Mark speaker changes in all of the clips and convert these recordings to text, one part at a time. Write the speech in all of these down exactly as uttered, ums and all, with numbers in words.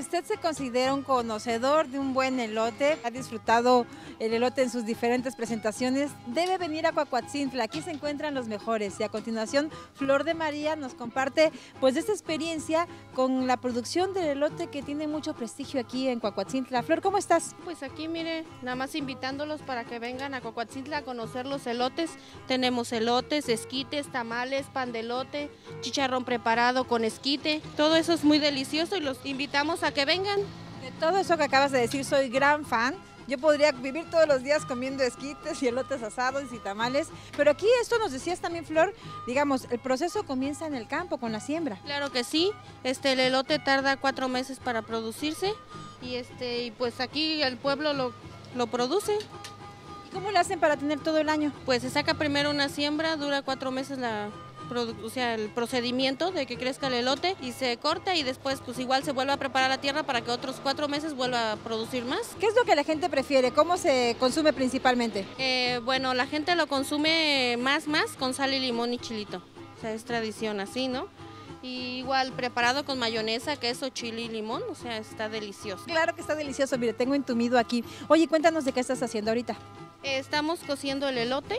Speaker 1: usted se considera un conocedor de un buen elote, ha disfrutado el elote en sus diferentes presentaciones, debe venir a Cuacuatzintla, aquí se encuentran los mejores. Y a continuación, Flor de María nos comparte pues esta experiencia con la producción del elote que tiene mucho prestigio aquí en Cuacuatzintla. Flor, ¿cómo estás?
Speaker 2: Pues aquí mire, nada más invitándolos para que vengan a Cuacuatzintla a conocer los elotes. Tenemos elotes, esquites, tamales, pan de elote, chicharrón preparado con esquite. Todo eso es muy delicioso y los invitamos a que vengan.
Speaker 1: De todo eso que acabas de decir, soy gran fan. Yo podría vivir todos los días comiendo esquites y elotes asados y tamales, pero aquí esto nos decías también, Flor, digamos, el proceso comienza en el campo con la siembra.
Speaker 2: Claro que sí, este, el elote tarda cuatro meses para producirse y, este, y pues aquí el pueblo lo, lo produce.
Speaker 1: ¿Y cómo lo hacen para tener todo el año?
Speaker 2: Pues se saca primero una siembra, dura cuatro meses la o sea, el procedimiento de que crezca el elote y se corta y después pues igual se vuelve a preparar la tierra para que otros cuatro meses vuelva a producir más.
Speaker 1: ¿Qué es lo que la gente prefiere? ¿Cómo se consume principalmente?
Speaker 2: Eh, bueno, la gente lo consume más, más con sal y limón y chilito, o sea, es tradición así, ¿no? Y igual preparado con mayonesa, queso, chile y limón, o sea, está delicioso.
Speaker 1: Claro que está delicioso, mire, tengo entumido aquí. Oye, cuéntanos de qué estás haciendo ahorita.
Speaker 2: Eh, estamos cociendo el elote.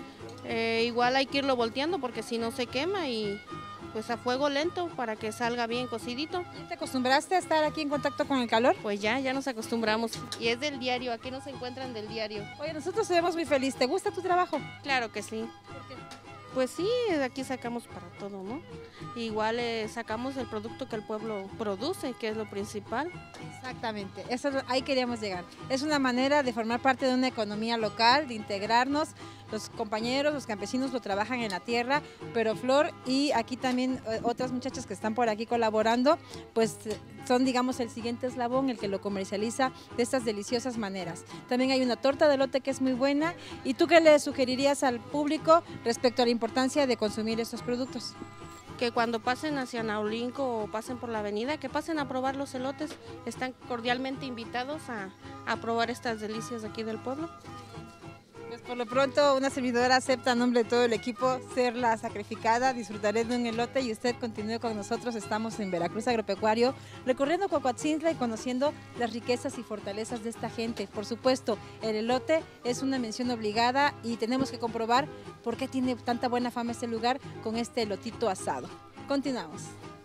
Speaker 2: Eh, igual hay que irlo volteando porque si no se quema y pues a fuego lento para que salga bien cocidito.
Speaker 1: ¿Te acostumbraste a estar aquí en contacto con el calor?
Speaker 2: Pues ya, ya nos acostumbramos y es del diario, aquí nos encuentran del diario.
Speaker 1: Oye, nosotros estamos muy felices. ¿Te gusta tu trabajo?
Speaker 2: Claro que sí.
Speaker 1: ¿Por qué?
Speaker 2: Pues sí, de aquí sacamos para todo, ¿no? Igual eh, sacamos el producto que el pueblo produce, que es lo principal.
Speaker 1: Exactamente, eso ahí queríamos llegar. Es una manera de formar parte de una economía local, de integrarnos. Los compañeros, los campesinos lo trabajan en la tierra, pero Flor y aquí también eh, otras muchachas que están por aquí colaborando, pues eh, son digamos el siguiente eslabón, el que lo comercializa de estas deliciosas maneras. También hay una torta de elote que es muy buena. ¿Y tú qué le sugerirías al público respecto a la importancia de consumir estos productos?
Speaker 2: Que cuando pasen hacia Naulinco o pasen por la avenida, que pasen a probar los elotes, están cordialmente invitados a, a probar estas delicias de aquí del pueblo.
Speaker 1: Pues por lo pronto una servidora acepta a nombre de todo el equipo ser la sacrificada, disfrutaré de un elote y usted continúe con nosotros. Estamos en Veracruz Agropecuario, recorriendo Cuacuatzintla y conociendo las riquezas y fortalezas de esta gente. Por supuesto, el elote es una mención obligada y tenemos que comprobar por qué tiene tanta buena fama este lugar con este elotito asado. Continuamos.